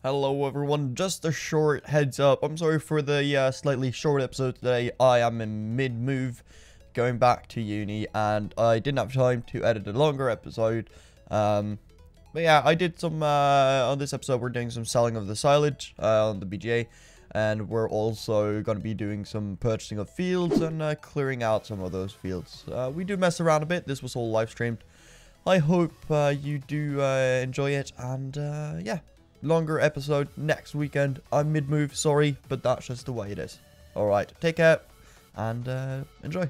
Hello everyone, just a short heads up. I'm sorry for the slightly short episode today. I am in mid-move, going back to uni, and I didn't have time to edit a longer episode. But yeah, I did some, on this episode we're doing some selling of the silage on the BGA. And we're also going to be doing some purchasing of fields and clearing out some of those fields. We do mess around a bit. This was all live streamed. I hope you do enjoy it, and yeah. Longer episode next weekend. I'm mid-move, sorry, but that's just the way it is. Alright, take care, and enjoy.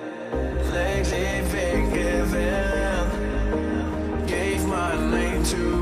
Lately been giving, gave my name to